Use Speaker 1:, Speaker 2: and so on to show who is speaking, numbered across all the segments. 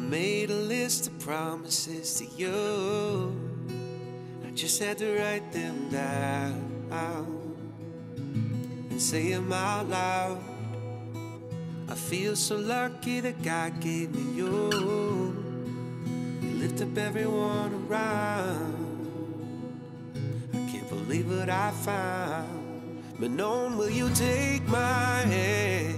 Speaker 1: made a list of promises to you. I just had to write them down and say them out loud. I feel so lucky that God gave me you. You lift up everyone around. I can't believe what I found. But knowing, will you take my hand?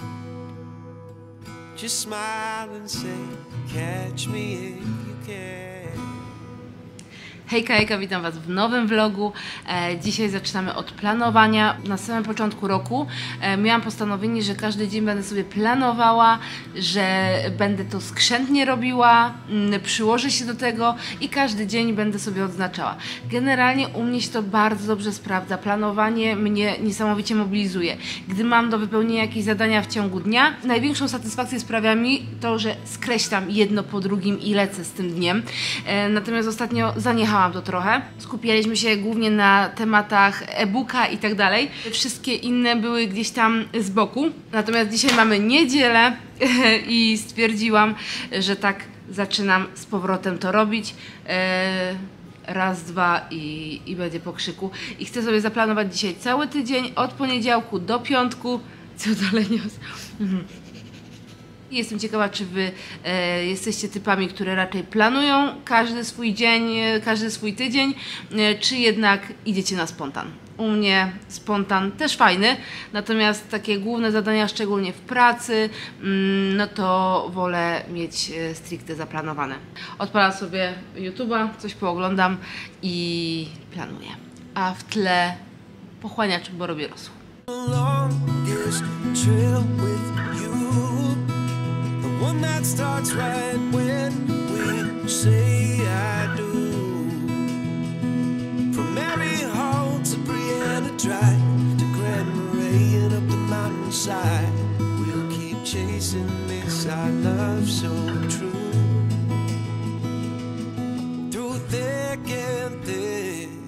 Speaker 1: Just smile and say, catch me if you can.
Speaker 2: Hejka, witam Was w nowym vlogu. Dzisiaj zaczynamy od planowania. Na samym początku roku miałam postanowienie, że każdy dzień będę sobie planowała, że będę to skrzętnie robiła, przyłożę się do tego i każdy dzień będę sobie odznaczała. Generalnie u mnie się to bardzo dobrze sprawdza. Planowanie mnie niesamowicie mobilizuje. Gdy mam do wypełnienia jakieś zadania w ciągu dnia, największą satysfakcję sprawia mi to, że skreślam jedno po drugim i lecę z tym dniem. Natomiast ostatnio zaniechałam to trochę. Skupialiśmy się głównie na tematach e-booka i tak dalej. Wszystkie inne były gdzieś tam z boku. Natomiast dzisiaj mamy niedzielę i stwierdziłam, że tak zaczynam z powrotem to robić. Raz, dwa i będzie po krzyku. I chcę sobie zaplanować dzisiaj cały tydzień, od poniedziałku do piątku. Co dalej nios? Jestem ciekawa, czy Wy jesteście typami, które raczej planują każdy swój dzień, każdy swój tydzień, czy jednak idziecie na spontan. U mnie spontan też fajny, natomiast takie główne zadania, szczególnie w pracy, no to wolę mieć stricte zaplanowane. Odpalam sobie YouTube'a, coś pooglądam i planuję. A w tle pochłaniacz, bo robię rosół.
Speaker 1: One that starts right when we say I do. From Mary Hall to Brianna Drive to Grand Marais and up the mountainside, we'll keep chasing this our love so true. Through thick and thin.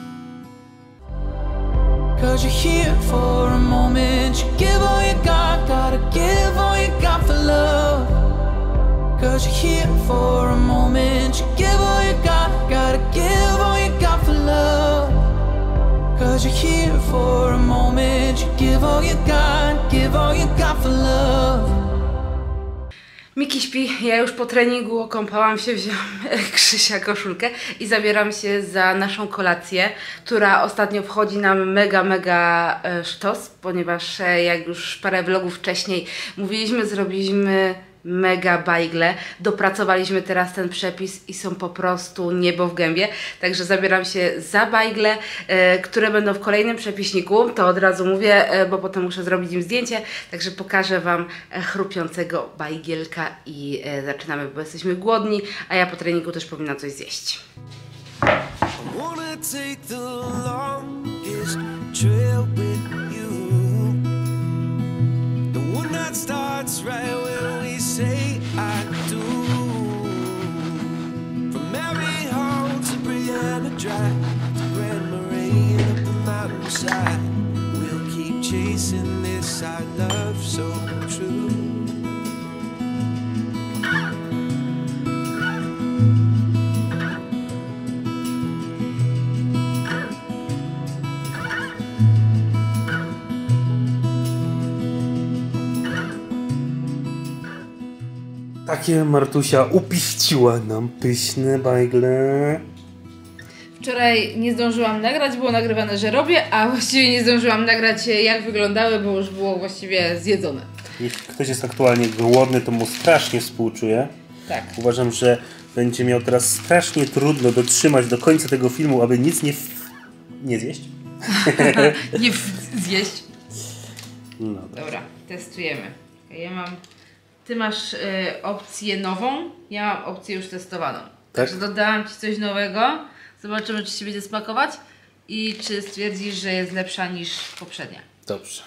Speaker 1: 'Cause you're here for a moment, you give all you got, gotta give all you got for love. 'Cause you're here for a moment, you give all you got, gotta give all you got for love. 'Cause you're here for a moment, you give all you got for love.
Speaker 2: Miki śpi, ja już po treningu okąpałam się, wziąłam Krzysia koszulkę i zabieram się za naszą kolację, która ostatnio wchodzi nam mega sztos, ponieważ jak już parę vlogów wcześniej mówiliśmy, zrobiliśmy mega bajgle, dopracowaliśmy teraz ten przepis i są po prostu niebo w gębie, także zabieram się za bajgle, które będą w kolejnym przepiśniku, to od razu mówię, bo potem muszę zrobić im zdjęcie, także pokażę Wam chrupiącego bajgielka i zaczynamy, bo jesteśmy głodni, a ja po treningu też powinnam coś zjeść. Starts right when we say I do. From Mary Hall to Brianna Drive to Grand Marais and up the mountainside, we'll keep chasing this our love so true.
Speaker 3: Takie Martusia upiściła nam pyszne bajgle.
Speaker 2: Wczoraj nie zdążyłam nagrać, było nagrywane, że robię, a właściwie nie zdążyłam nagrać, jak wyglądały, bo już było właściwie zjedzone.
Speaker 3: Jeśli ktoś jest aktualnie głodny, to mu strasznie współczuję.
Speaker 2: Tak.
Speaker 3: Uważam, że będzie miał teraz strasznie trudno dotrzymać do końca tego filmu, aby nic nie zjeść.
Speaker 2: Nie zjeść.
Speaker 3: No,
Speaker 2: dobra, testujemy. Ja mam... Ty masz opcję nową, ja mam opcję już testowaną. Tak? Także dodałam Ci coś nowego. Zobaczymy, czy Ci będzie smakować i czy stwierdzisz, że jest lepsza niż poprzednia.
Speaker 3: Dobrze.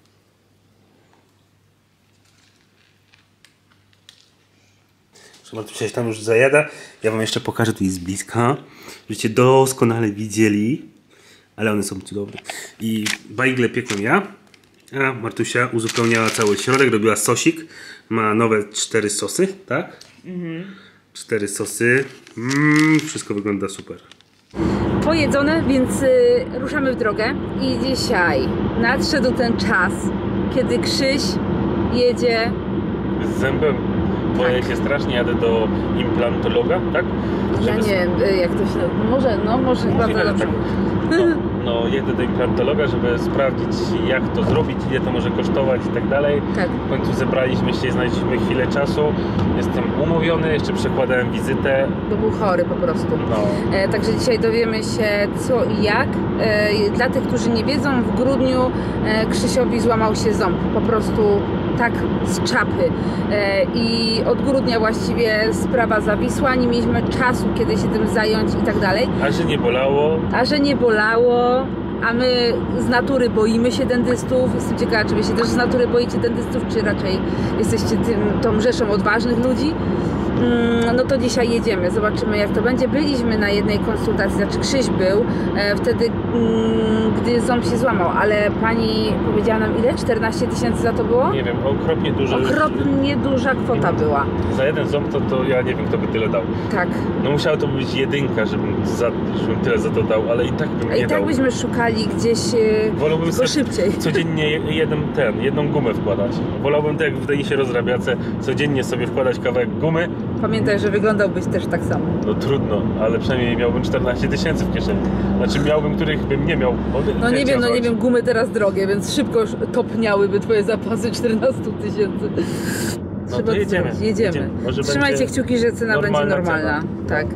Speaker 3: Martusia się tam już zajada. Ja Wam jeszcze pokażę tutaj z bliska, żebyście doskonale widzieli. Ale one są cudowne. I bajgle piekłem ja. A Martusia uzupełniała cały środek, robiła sosik. Ma nowe 4 sosy, tak? 4 sosy. Wszystko wygląda super.
Speaker 2: Pojedzone, więc ruszamy w drogę. I dzisiaj nadszedł ten czas, kiedy Krzyś jedzie
Speaker 3: Z zębem. Boję się strasznie, jadę do implantologa, tak?
Speaker 2: Ja nie wiem, jak to się... Może bardzo dobrze.
Speaker 3: No, jedę do implantologa, żeby sprawdzić, jak to zrobić, ile to może kosztować i tak dalej.
Speaker 2: Tak.
Speaker 3: W końcu zebraliśmy się, znaleźliśmy chwilę czasu. Jestem umówiony, jeszcze przekładałem wizytę.
Speaker 2: Bo był chory po prostu.
Speaker 3: No.
Speaker 2: Także dzisiaj dowiemy się co i jak. Dla tych, którzy nie wiedzą, w grudniu Krzysiowi złamał się ząb. Po prostu tak z czapy. I od grudnia właściwie sprawa zawisła. Nie mieliśmy czasu, kiedy się tym zająć i tak dalej.
Speaker 3: A że nie bolało.
Speaker 2: A my z natury boimy się dentystów. Jestem ciekawa, czy wy się też z natury boicie dentystów, czy raczej jesteście tą rzeszą odważnych ludzi. No to dzisiaj jedziemy, zobaczymy jak to będzie. Byliśmy na jednej konsultacji, znaczy Krzyś był wtedy, gdy ząb się złamał, ale pani powiedziała nam ile? 14 000 za to było?
Speaker 3: Nie wiem, okropnie dużo.
Speaker 2: Okropnie duża kwota była.
Speaker 3: Za jeden ząb to ja nie wiem, kto by tyle dał.
Speaker 2: Tak.
Speaker 3: No musiała to być jedynka, żebym tyle za to dał, ale i tak bym nie dał.
Speaker 2: I tak byśmy szukali gdzieś
Speaker 3: Wolałbym
Speaker 2: tylko szybciej.
Speaker 3: Codziennie jedną gumę wkładać. Wolałbym tak jak w Denisie Rozrabiace, codziennie sobie wkładać kawałek gumy.
Speaker 2: Pamiętaj, że wyglądałbyś też tak samo.
Speaker 3: No trudno, ale przynajmniej miałbym 14 000 w kieszeni. Znaczy miałbym, których bym nie miał.
Speaker 2: No nie wiem, gumy teraz drogie, więc szybko już topniałyby twoje zapasy 14 000.
Speaker 3: No to jedziemy.
Speaker 2: Trzymajcie kciuki, że cena będzie normalna. Tak.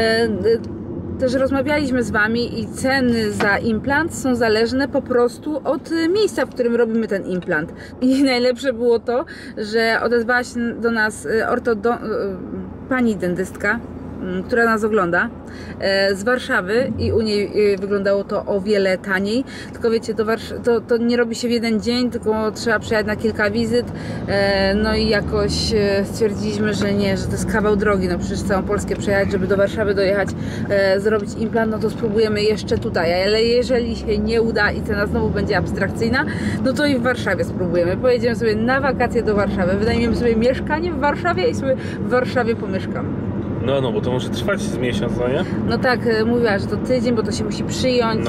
Speaker 2: Też rozmawialiśmy z wami i ceny za implant są zależne po prostu od miejsca, w którym robimy ten implant. I najlepsze było to, że odezwała się do nas pani dentystka, która nas ogląda, z Warszawy i u niej wyglądało to o wiele taniej. Tylko wiecie, to nie robi się w jeden dzień, tylko trzeba przejechać na kilka wizyt. No i jakoś stwierdziliśmy, że nie, że to jest kawał drogi. No przecież całą Polskę przejechać, żeby do Warszawy dojechać, zrobić implant, no to spróbujemy jeszcze tutaj. Ale jeżeli się nie uda i cena znowu będzie abstrakcyjna, no to i w Warszawie spróbujemy. Pojedziemy sobie na wakacje do Warszawy, wynajmiemy sobie mieszkanie w Warszawie i sobie w Warszawie pomieszkamy.
Speaker 3: No, bo to może trwać z miesiąc, no nie?
Speaker 2: No tak, mówiła, że to tydzień, bo to się musi przyjąć,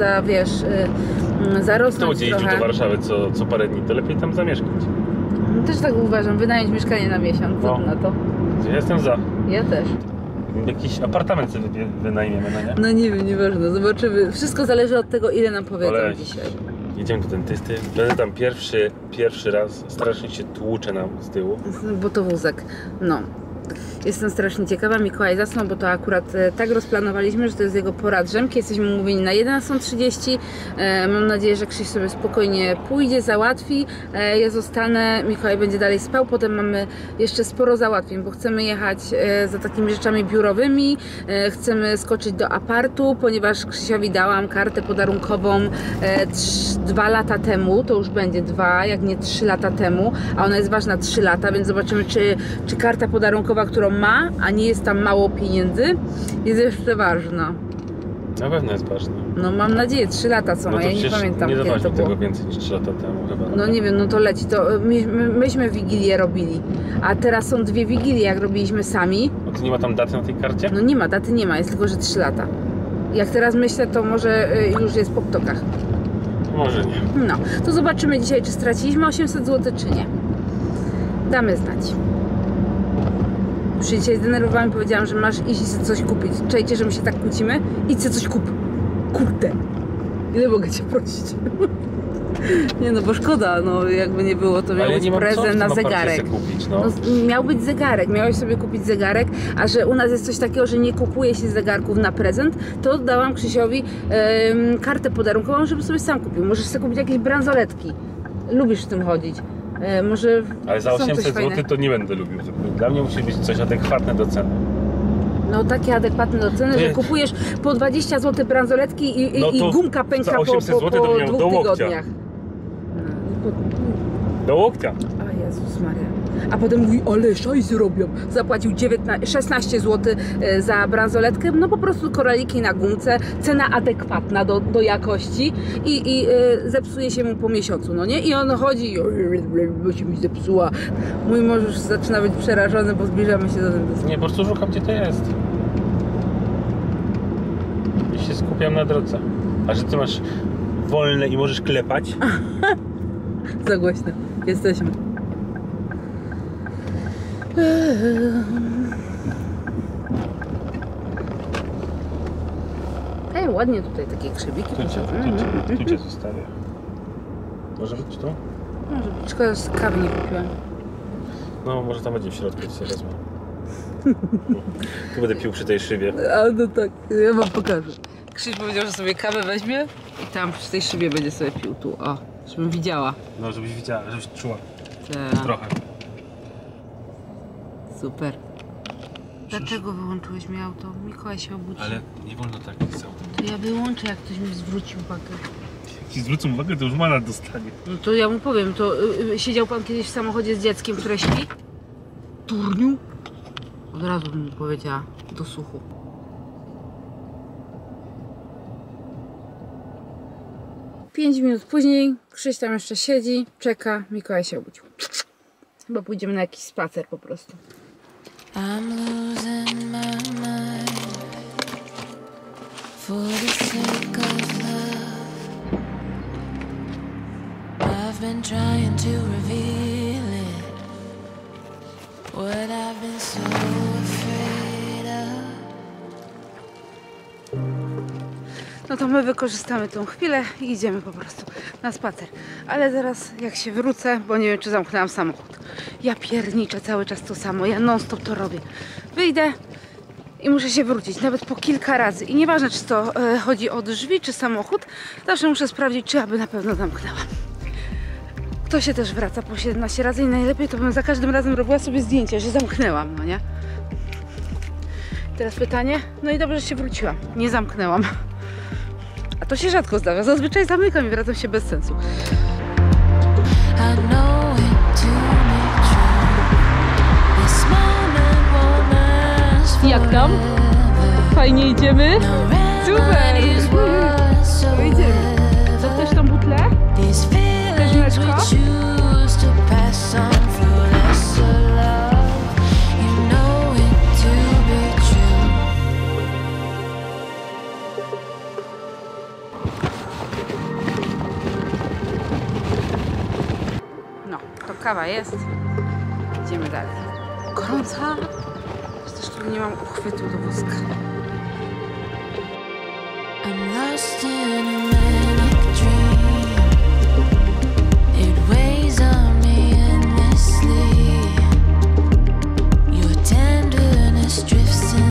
Speaker 2: zarosnąć
Speaker 3: Kto jeździł do Warszawy co parę dni, to lepiej tam zamieszkać.
Speaker 2: Też tak uważam, wynająć mieszkanie na miesiąc, co na to?
Speaker 3: Ja jestem za.
Speaker 2: Ja też.
Speaker 3: Jakiś apartament sobie wynajmiemy, no nie?
Speaker 2: No nie wiem, nieważne, zobaczymy. Wszystko zależy od tego, ile nam powiedzą dzisiaj.
Speaker 3: Jedziemy do dentysty, będę tam pierwszy raz, strasznie się tłucze nam z tyłu.
Speaker 2: Bo to wózek, no. Jestem strasznie ciekawa. Mikołaj zasnął, bo to akurat tak rozplanowaliśmy, że to jest jego pora drzemki. Jesteśmy umówieni na 11:30. Mam nadzieję, że Krzyś sobie spokojnie pójdzie, załatwi. Ja zostanę, Mikołaj będzie dalej spał. Potem mamy jeszcze sporo załatwień, bo chcemy jechać za takimi rzeczami biurowymi. Chcemy skoczyć do apartu, ponieważ Krzysiowi dałam kartę podarunkową 2 lata temu. To już będzie 2, jak nie 3 lata temu. A ona jest ważna 3 lata, więc zobaczymy, czy karta podarunkowa, którą ma, a nie jest tam mało pieniędzy, jest jeszcze ważna.
Speaker 3: Na pewno jest ważna.
Speaker 2: No mam nadzieję, 3 lata co ma, ja nie pamiętam kiedy to było.
Speaker 3: Tego więcej niż 3 lata temu chyba.
Speaker 2: No nie wiem, no to leci. To myśmy Wigilię robili, a teraz są 2 Wigilie, jak robiliśmy sami.
Speaker 3: No to nie ma tam daty na tej karcie?
Speaker 2: No nie ma, daty nie ma, jest tylko, że 3 lata. Jak teraz myślę, to może już jest po ptokach.
Speaker 3: Może nie.
Speaker 2: No, to zobaczymy dzisiaj, czy straciliśmy 800 zł, czy nie. Damy znać. Dzisiaj zdenerwowałam i powiedziałam, że masz iść i sobie coś kupić. Czajcie, że my się tak kłócimy? Idź sobie coś kup. Kurde. Ile mogę cię prosić? Nie no, bo szkoda, no jakby nie było, to miał być prezent na zegarek.
Speaker 3: Kupić,
Speaker 2: no, miał być zegarek, miałeś sobie kupić zegarek, a że u nas jest coś takiego, że nie kupuje się zegarków na prezent, to dałam Krzysiowi kartę podarunkową, żeby sobie sam kupił. Możesz sobie kupić jakieś bransoletki. Lubisz w tym chodzić. Może
Speaker 3: ale za 800 zł to nie będę lubił. Dla mnie musi być coś adekwatne do ceny.
Speaker 2: No takie adekwatne do ceny, że kupujesz po 20 zł bransoletki i gumka pęka po 2 tygodniach.
Speaker 3: Do łokcia.
Speaker 2: A Jezus Maria. A potem mówi, ale szajs robią. Zapłacił 16 zł za bransoletkę, no po prostu koraliki na gumce, cena adekwatna do jakości i zepsuje się mu po miesiącu, no nie? I on chodzi bo się mi zepsuła. Mój mąż już zaczyna być przerażony, bo zbliżamy się do dentysty.
Speaker 3: Nie, po prostu szukam, gdzie to jest. I się skupiam na drodze. A że ty masz wolne i możesz klepać?
Speaker 2: Za głośno. Jesteśmy. Ej, ładnie tutaj takie krzewiki.
Speaker 3: Tu cię zostawię. Może być tu?
Speaker 2: Może być. Szkoda, że kawy nie kupiłam.
Speaker 3: No, może tam będzie w środku, to sobie wezmę. Tu będę pił przy tej szybie.
Speaker 2: A no tak, ja wam pokażę. Krzyś powiedział, że sobie kawę weźmie i tam przy tej szybie będzie sobie pił. Tu, o, żebym widziała.
Speaker 3: No, żebyś widziała, żebyś czuła.
Speaker 2: Tak.
Speaker 3: Trochę.
Speaker 2: Super. Dlaczego wyłączyłeś mi auto? Mikołaj się obudzi.
Speaker 3: Ale nie wolno tak pisać.
Speaker 2: To ja wyłączę, jak ktoś mi zwróci uwagę.
Speaker 3: Jak ci zwrócą uwagę, to już mandat dostanie.
Speaker 2: No to ja mu powiem, to siedział pan kiedyś w samochodzie z dzieckiem, które śpi? Turniu? Od razu bym mu powiedziała do słuchu. Pięć minut później Krzyś tam jeszcze siedzi, czeka, Mikołaj się obudził. Chyba pójdziemy na jakiś spacer po prostu.
Speaker 1: I'm losing my mind for the sake of love. I've been trying to reveal it, what I've been so afraid of.
Speaker 2: No to my wykorzystamy tą chwilę i idziemy po prostu na spacer. Ale zaraz jak się wrócę, bo nie wiem, czy zamknęłam samochód. Ja pierniczę cały czas to samo, ja non stop to robię. Wyjdę i muszę się wrócić, nawet po kilka razy. I nieważne, czy to chodzi o drzwi, czy samochód, zawsze muszę sprawdzić, czy aby na pewno zamknęłam. To się też wraca po 17 razy i najlepiej to bym za każdym razem robiła sobie zdjęcie, że zamknęłam, no nie? Teraz pytanie, no i dobrze, że się wróciłam, nie zamknęłam. A to się rzadko zdarza, zazwyczaj zamykam i wracam się bez sensu. Jak tam? Fajnie idziemy? Super! To idziemy. Co, chcesz tą butlę? Chcesz mleczko? No, to kawa jest. Idziemy dalej. Gorąca. Zresztą nie mam uchwytu do wózka.
Speaker 1: I'm lost in